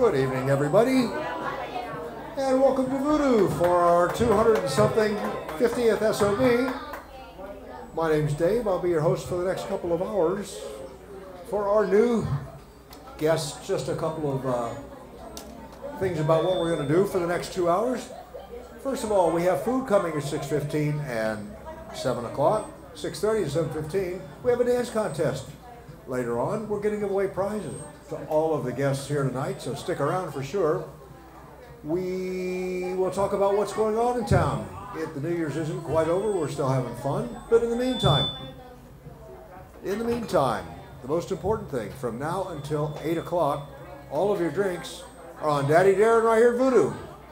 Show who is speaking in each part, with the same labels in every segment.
Speaker 1: Good evening, everybody, and welcome to Voodoo for our 200-something 50th SOB. My name's Dave. I'll be your host for the next couple of hours. For our new guests, just a couple of things about what we're going to do for the next 2 hours. First of all, we have food coming at 6:15 and 7 o'clock. 6:30 and 7:15. We have a dance contest. Later on, we're going to give away prizes to all of the guests here tonight, so stick around for sure. We will talk about what's going on in town. The New Year's isn't quite over, we're still having fun, but in the meantime, the most important thing, from now until 8 o'clock, all of your drinks are on Daddy Darren right here at Voodoo.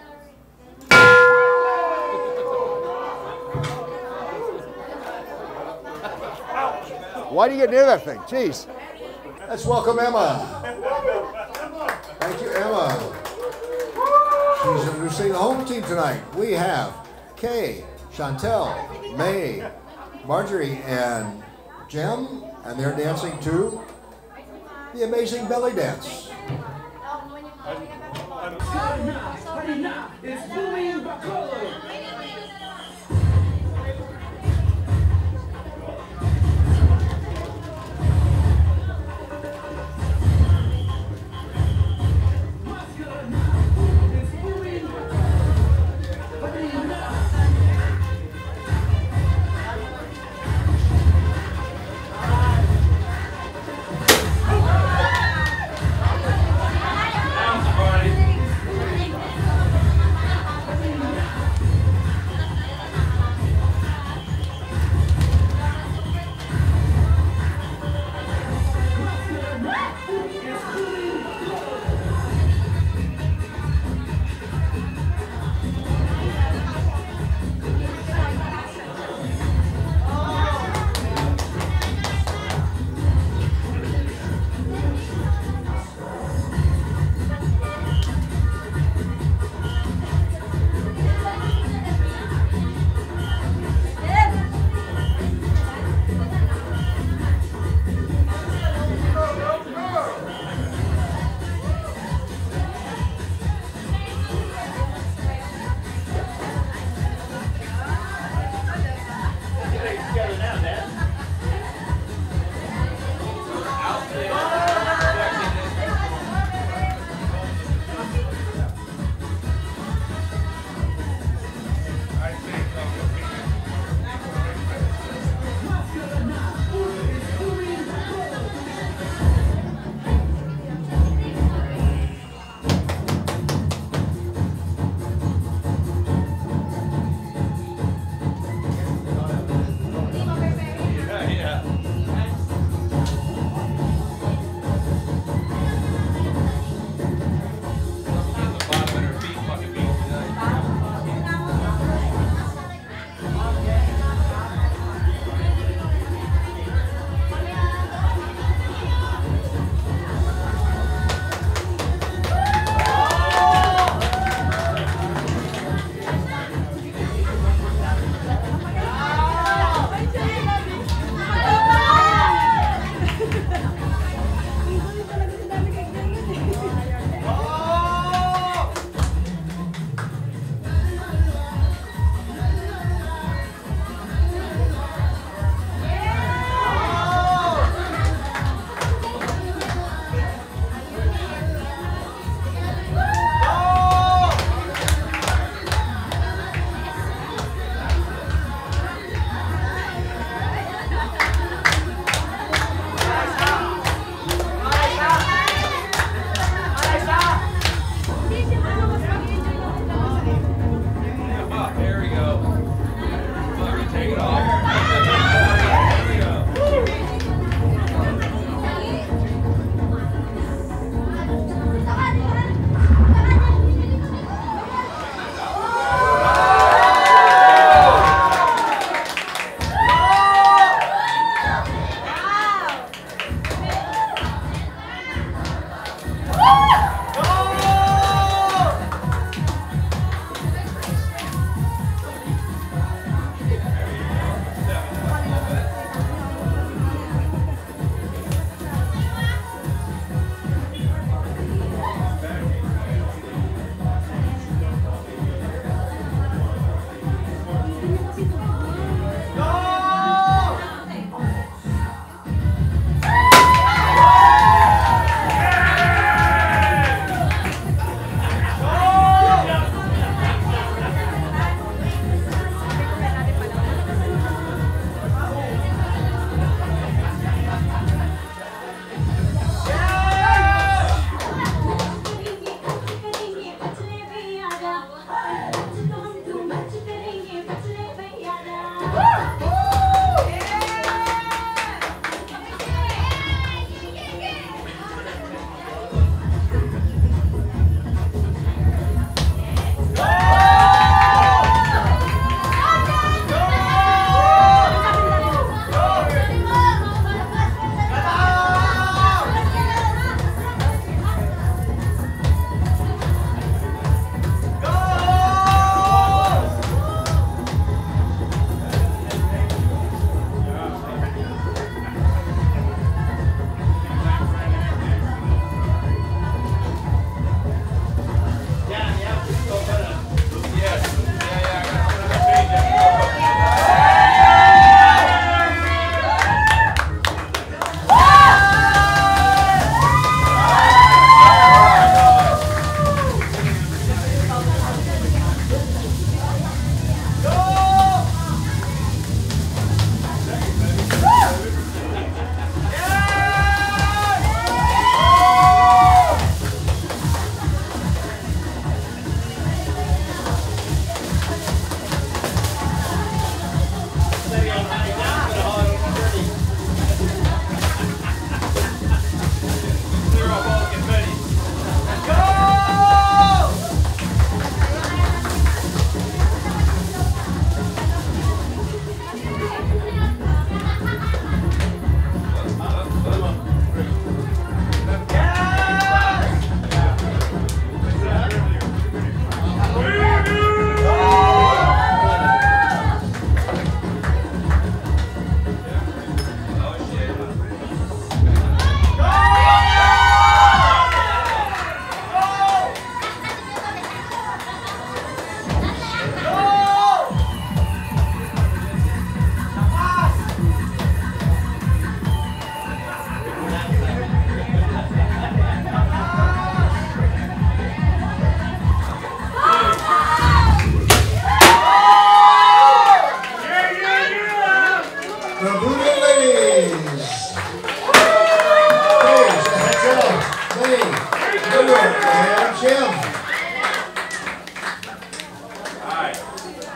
Speaker 1: Why do you get near that thing? Jeez. Let's welcome Emma. Thank you, Emma. She's introducing the home team tonight. We have Kay, Chantel, May, Marjorie, and Jem, and they're dancing to the amazing belly dance. Days. Days, heads up. Lee, Edward, and Jim.
Speaker 2: Hi.